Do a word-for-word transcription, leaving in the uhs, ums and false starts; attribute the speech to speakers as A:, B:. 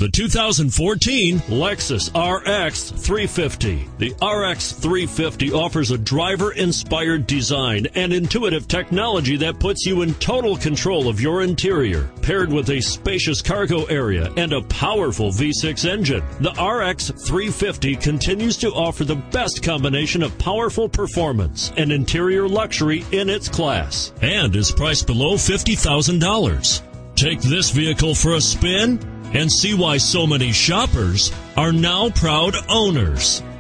A: The two thousand fourteen Lexus R X three fifty. The R X three fifty offers a driver-inspired design and intuitive technology that puts you in total control of your interior. Paired with a spacious cargo area and a powerful V six engine, the R X three fifty continues to offer the best combination of powerful performance and interior luxury in its class, and is priced below fifty thousand dollars. Take this vehicle for a spin and see why so many shoppers are now proud owners.